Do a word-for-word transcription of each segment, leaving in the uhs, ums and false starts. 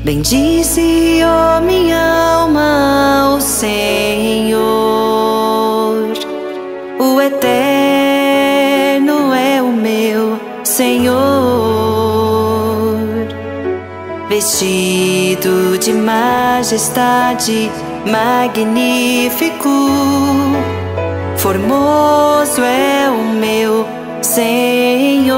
Bendize, ó minha alma, o Senhor. O Eterno é o meu Senhor, vestido de majestade, magnífico, formoso é o meu Senhor,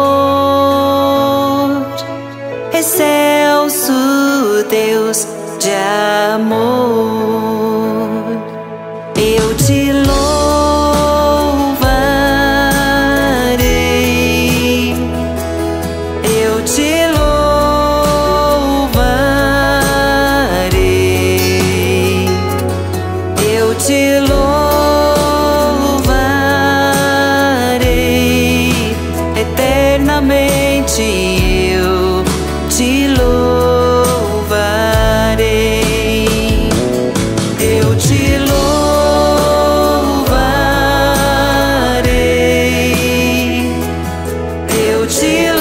excelso Deus de amor. Eu te louvarei, eu te louvarei, eu te louvarei, eternamente eu te louvarei, eu te louvarei, eu te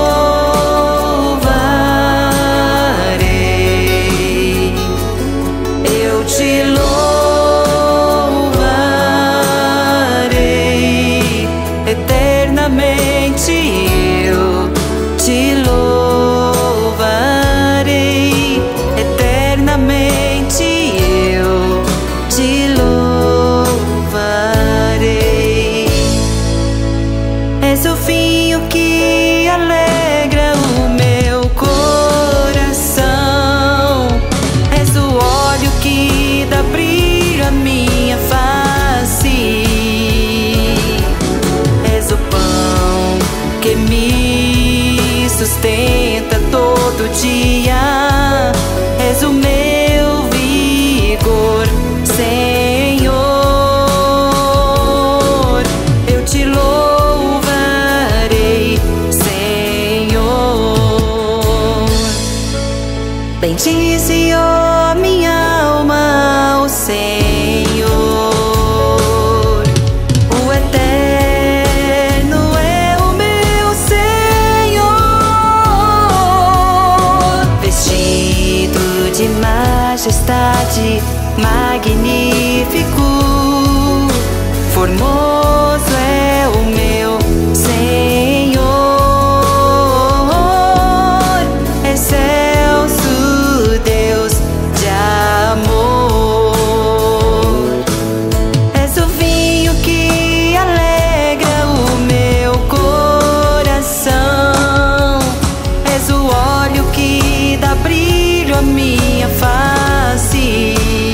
louvarei, eu te louvarei, eternamente eu te louvarei, eternamente eu te louvarei. És o vinho que alegra o meu coração, és o óleo que dá brilho à minha face, és o pão que me sustenta todo dia, és o meu vigor, Senhor. Eu te louvarei, Senhor. Bendize, ó minha alma, o Senhor. O Eterno é o meu Senhor, vestido de majestade, magnífico, formoso é o meu Senhor, excelso Deus de amor. És o vinho que alegra o meu coração, és o óleo que dá brilho à minha face,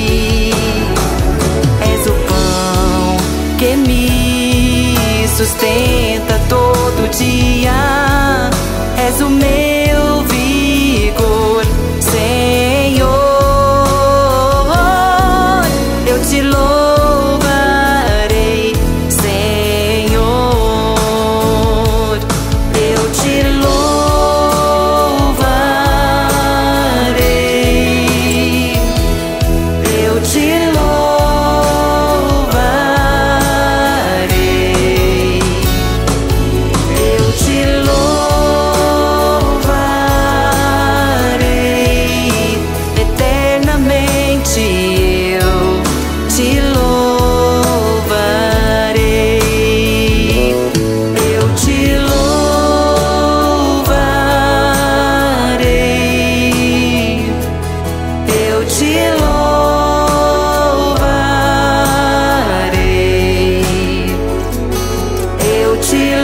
és o pão que me sustenta todo dia, és o meu vigor, Senhor. Eu te louvarei, Senhor. Eu te louvarei, eu te louvarei, eu te louvarei, eternamente eu te louvarei, eu te louvarei, eu te louvarei, eu te